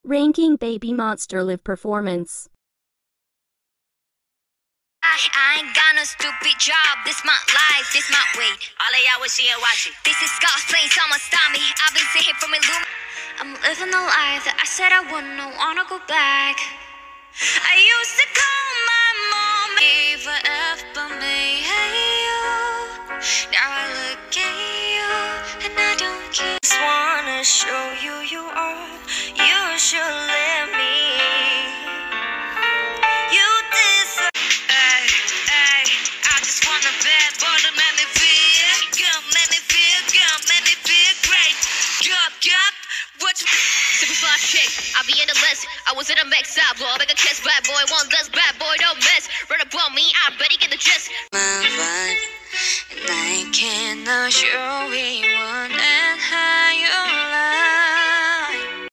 Ranking BabyMonster live performance. I ain't got no stupid job. This my life, this my way. All of y'all was here watching. This is God's place, someone stop me. I've been sitting from a loom. I'm living the life that I said I wouldn't wanna go back. I used to call my mom, gave a F but me, hey you. Now I look at you and I don't care. Just wanna show you you are. You should let me. You deserve. Ay, I just want a bad boy to make me feel. Girl, make me feel, girl, make me feel great. Yup, what you. Super fly chick, I be in the list. I was in a mix up, blow make a kiss, bad boy, one less bad boy, don't miss. Run up on me, I bet he get the gist. My vibe, and I cannot show we want.